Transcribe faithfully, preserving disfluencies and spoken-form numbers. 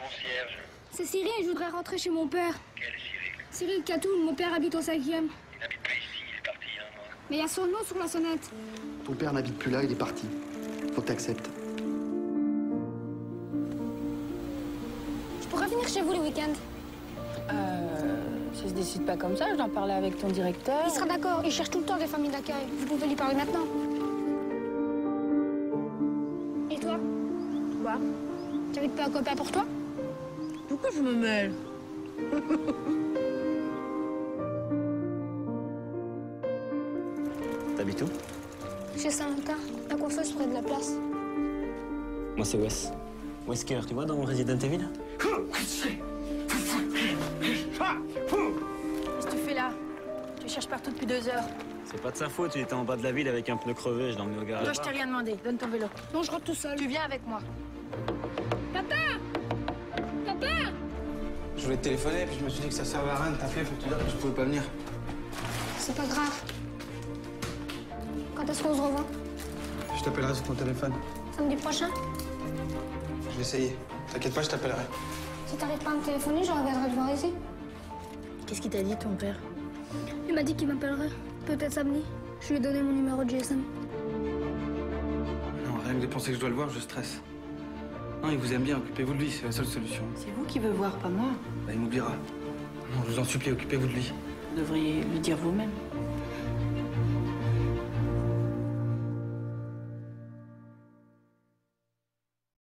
concierge. C'est Cyril, je voudrais rentrer chez mon père. Quel Cyril? Cyril Catou, mon père habite au cinquième. Il n'habite pas ici, il est parti il y a un mois. Mais il y a son nom sur la sonnette. Ton père n'habite plus là, il est parti. Faut que t'acceptes. Je pourrais venir chez vous le week-end. Euh... Ça se décide pas comme ça, je dois en parler avec ton directeur. Il sera d'accord, il cherche tout le temps des familles d'accueil. Vous pouvez lui parler maintenant. Et toi? Quoi? Tu habites pas un copain pour toi? Pourquoi je me mêle? T'habites où? Chez Saint-Lucas, la coiffeuse près de la place. Moi, c'est Wes. Wesker, tu vois, dans Resident Evil? Qu'est-ce que tu fais là? Tu cherches partout depuis deux heures. C'est pas de sa faute, il était en bas de la ville avec un pneu crevé, je l'ai emmené au garage. Toi, je t'ai rien demandé. Donne ton vélo. Non, je rentre tout seul. Tu viens avec moi. Papa! Papa! Je voulais te téléphoner, puis je me suis dit que ça servait à rien de t'appeler pour te dire que je pouvais pas venir. C'est pas grave. Quand est-ce qu'on se revoit? Je t'appellerai sur ton téléphone. Samedi prochain? Je vais essayer. T'inquiète pas, je t'appellerai. Si t'arrives pas à me téléphoner, je reviendrai te voir ici. Qu'est-ce qu'il t'a dit, ton père? Il m'a dit qu'il m'appellerait. Peut-être samedi. Je lui ai donné mon numéro de G S M. Non, rien que de penser que je dois le voir, je stresse. Non, il vous aime bien, occupez-vous de lui, c'est la seule solution. C'est vous qui veut voir, pas moi. Bah, il m'oubliera. Non, je vous en supplie, occupez-vous de lui. Vous devriez lui dire vous-même.